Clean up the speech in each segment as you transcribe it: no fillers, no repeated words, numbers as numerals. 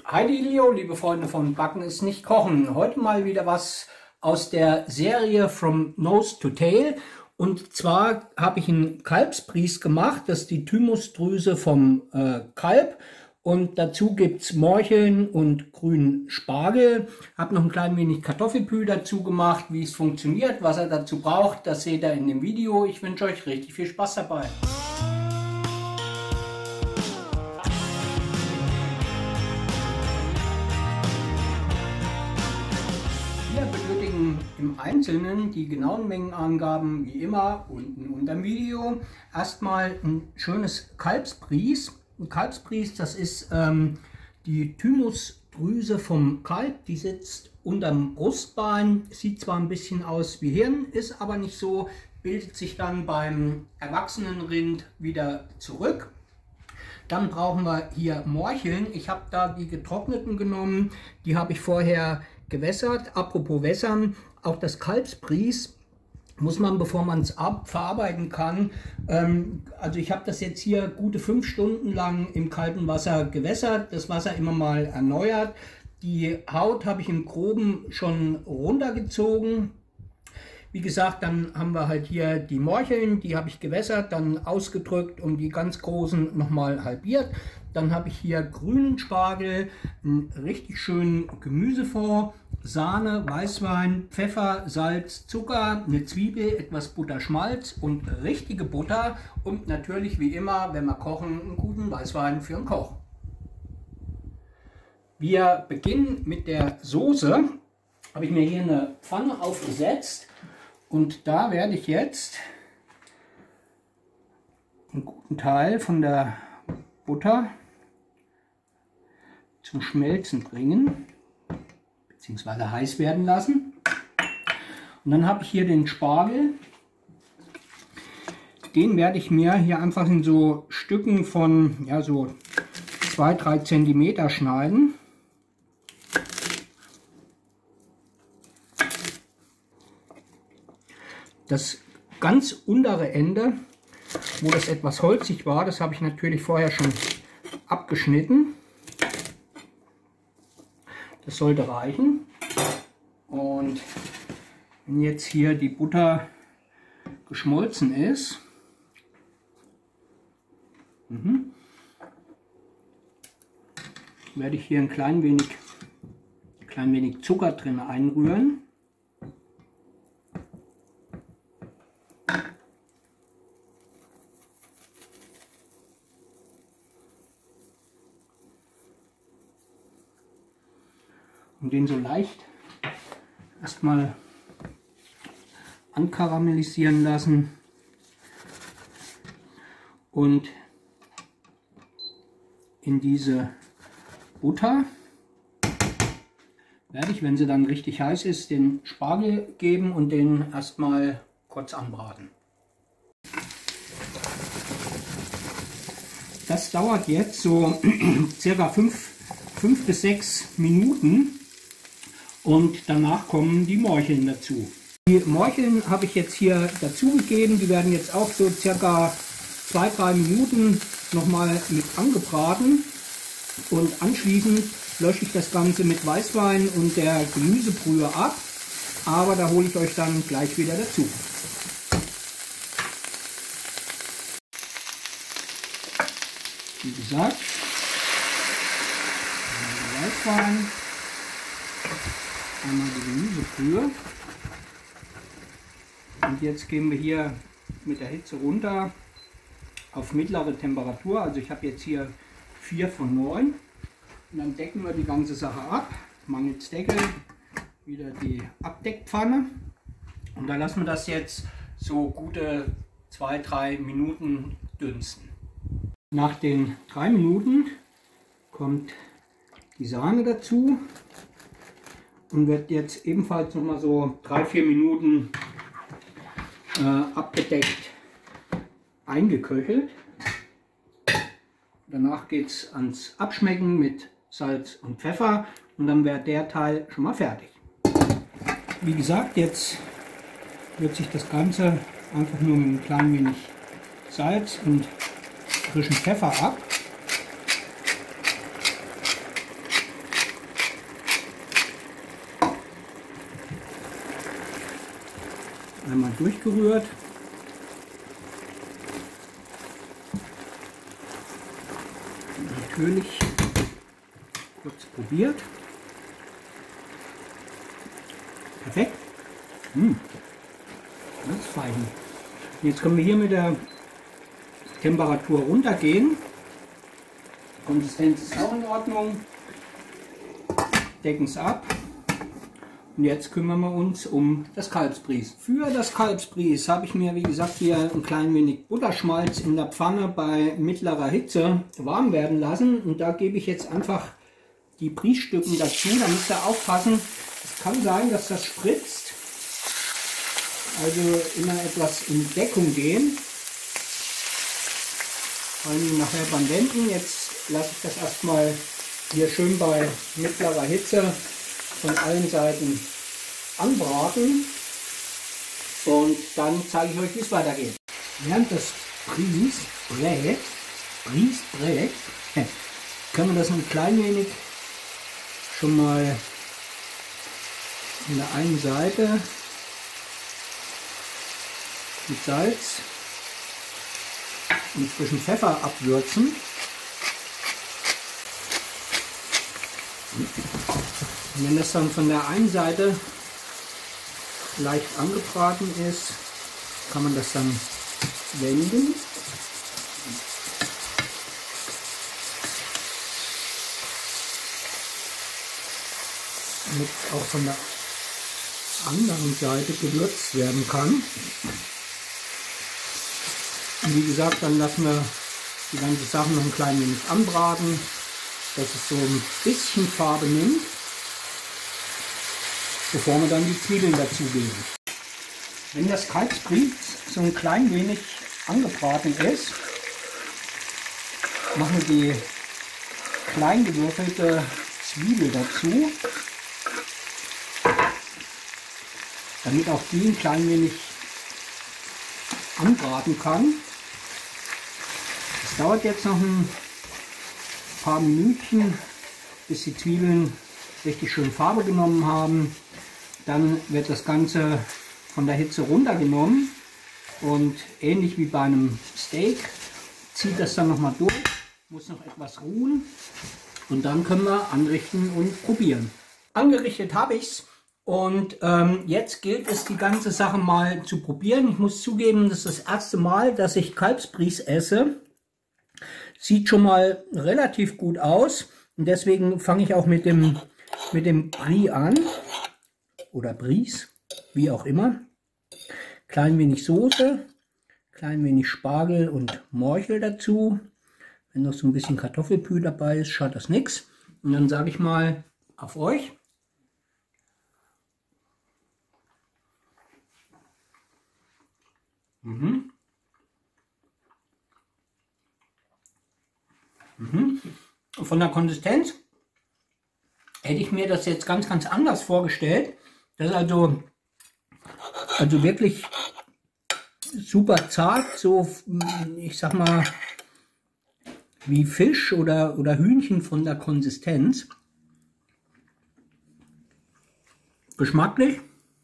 Hi Leo, liebe Freunde von Backen ist nicht Kochen. Heute mal wieder was aus der Serie From Nose to Tail. Und zwar habe ich einen Kalbsbries gemacht. Das ist die Thymusdrüse vom Kalb. Und dazu gibt es Morcheln und grünen Spargel. Habe noch ein klein wenig Kartoffelpü dazu gemacht. Wie es funktioniert, was er dazu braucht, das seht ihr in dem Video. Ich wünsche euch richtig viel Spaß dabei. Wir benötigen im Einzelnen die genauen Mengenangaben wie immer unten unter dem Video. Erstmal ein schönes Kalbsbries. Ein Kalbsbries, das ist die Thymusdrüse vom Kalb, die sitzt unterm Brustbein, sieht zwar ein bisschen aus wie Hirn, ist aber nicht so, bildet sich dann beim erwachsenen Rind wieder zurück. Dann brauchen wir hier Morcheln. Ich habe da die getrockneten genommen, die habe ich vorher gewässert. Apropos wässern, auch das Kalbsbries muss man, bevor man es verarbeiten kann, also ich habe das jetzt hier gute 5 Stunden lang im kalten Wasser gewässert, das Wasser immer mal erneuert. Die Haut habe ich im Groben schon runtergezogen. Wie gesagt, dann haben wir halt hier die Morcheln, die habe ich gewässert, dann ausgedrückt und die ganz großen nochmal halbiert. Dann habe ich hier grünen Spargel, einen richtig schönen Gemüsefond, Sahne, Weißwein, Pfeffer, Salz, Zucker, eine Zwiebel, etwas Butterschmalz und richtige Butter und natürlich wie immer, wenn wir kochen, einen guten Weißwein für den Koch. Wir beginnen mit der Soße. Habe ich mir hier eine Pfanne aufgesetzt und da werde ich jetzt einen guten Teil von der Butter zum Schmelzen bringen bzw. heiß werden lassen. Und dann habe ich hier den Spargel. Den werde ich mir hier einfach in so Stücken von ja, so 2-3 cm schneiden. Das ganz untere Ende, wo das etwas holzig war, das habe ich natürlich vorher schon abgeschnitten. Das sollte reichen. Und wenn jetzt hier die Butter geschmolzen ist, werde ich hier ein klein wenig Zucker drin einrühren. Und den so leicht erstmal ankaramellisieren lassen und in diese Butter werde ich, wenn sie dann richtig heiß ist, den Spargel geben und den erstmal kurz anbraten. Das dauert jetzt so circa 5 bis 6 Minuten. Und danach kommen die Morcheln dazu. Die Morcheln habe ich jetzt hier dazu gegeben. Die werden jetzt auch so circa 2-3 Minuten nochmal mit angebraten. Und anschließend lösche ich das Ganze mit Weißwein und der Gemüsebrühe ab. Aber da hole ich euch dann gleich wieder dazu. Wie gesagt, Weißwein. Einmal die Gemüsebrühe und jetzt gehen wir hier mit der Hitze runter auf mittlere Temperatur. Also ich habe jetzt hier 4 von 9 und dann decken wir die ganze Sache ab. Mangels Deckel wieder die Abdeckpfanne und dann lassen wir das jetzt so gute 2-3 Minuten dünsten. Nach den 3 Minuten kommt die Sahne dazu. Und wird jetzt ebenfalls noch mal so 3-4 Minuten abgedeckt eingeköchelt. Danach geht es ans Abschmecken mit Salz und Pfeffer und dann wäre der Teil schon mal fertig. Wie gesagt, jetzt wird sich das Ganze einfach nur mit ein klein wenig Salz und frischen Pfeffer ab. Einmal durchgerührt. Natürlich kurz probiert. Perfekt. Das ist fein. Jetzt können wir hier mit der Temperatur runtergehen. Die Konsistenz ist auch in Ordnung. Decken es ab. Und jetzt kümmern wir uns um das Kalbsbries. Für das Kalbsbries habe ich mir, wie gesagt, hier ein klein wenig Butterschmalz in der Pfanne bei mittlerer Hitze warm werden lassen. Und da gebe ich jetzt einfach die Briesstücken dazu. Da müsst ihr aufpassen. Es kann sein, dass das spritzt. Also immer etwas in Deckung gehen. Vor allem nachher beim Wenden. Jetzt lasse ich das erstmal hier schön bei mittlerer Hitze von allen Seiten anbraten und dann zeige ich euch, wie es weitergeht. Während das Bries brät, können wir das ein klein wenig schon mal in der einen Seite mit Salz und frischen Pfeffer abwürzen. Und wenn das dann von der einen Seite leicht angebraten ist, kann man das dann wenden. Damit es auch von der anderen Seite gewürzt werden kann. Und wie gesagt, dann lassen wir die ganze Sache noch ein klein wenig anbraten, dass es so ein bisschen Farbe nimmt, bevor wir dann die Zwiebeln dazugeben. Wenn das Kalbsbries so ein klein wenig angebraten ist, machen wir die klein gewürfelte Zwiebel dazu, damit auch die ein klein wenig anbraten kann. Das dauert jetzt noch ein paar Minütchen, bis die Zwiebeln richtig schön Farbe genommen haben. Dann wird das Ganze von der Hitze runtergenommen und ähnlich wie bei einem Steak zieht das dann nochmal durch, muss noch etwas ruhen und dann können wir anrichten und probieren. Angerichtet habe ich es und jetzt gilt es, die ganze Sache mal zu probieren. Ich muss zugeben, das ist das erste Mal, dass ich Kalbsbries esse. Sieht schon mal relativ gut aus und deswegen fange ich auch mit dem Brie an. Oder Bries, wie auch immer. Klein wenig Soße, klein wenig Spargel und Morchel dazu. Wenn noch so ein bisschen Kartoffelpü dabei ist, schadet das nichts. Und dann sage ich mal auf euch. Von der Konsistenz hätte ich mir das jetzt ganz anders vorgestellt. Das ist also wirklich super zart, so ich sag mal wie Fisch oder Hühnchen von der Konsistenz. Geschmacklich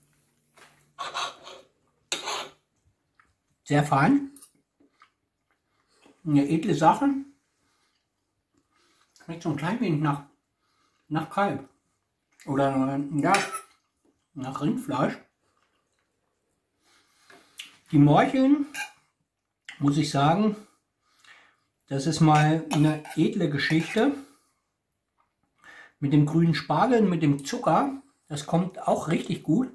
sehr fein. Eine edle Sache. Schmeckt so ein klein wenig nach Kalb. Oder ja, nach Rindfleisch. Die Morcheln, muss ich sagen, das ist mal eine edle Geschichte. Mit dem grünen Spargel, mit dem Zucker, das kommt auch richtig gut.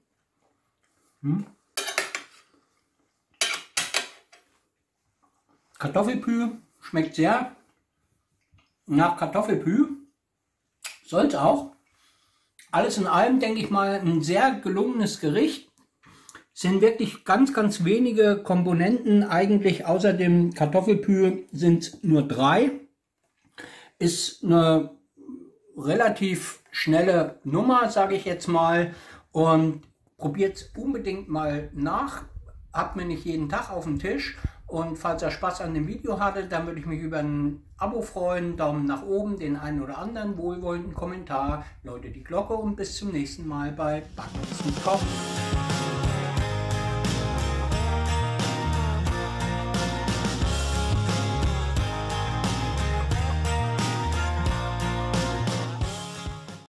Kartoffelpü schmeckt sehr nach Kartoffelpü. Soll es auch. Alles in allem, denke ich mal, ein sehr gelungenes Gericht. Es sind wirklich ganz wenige Komponenten. Eigentlich außer dem Kartoffelpü sind es nur 3. Ist eine relativ schnelle Nummer, sage ich jetzt mal. Und probiert es unbedingt mal nach. Habt mir nicht jeden Tag auf dem Tisch. Und falls ihr Spaß an dem Video hattet, dann würde ich mich über ein Abo freuen, Daumen nach oben, den einen oder anderen wohlwollenden Kommentar, läutet die Glocke und bis zum nächsten Mal bei Backen ist mit Kochen.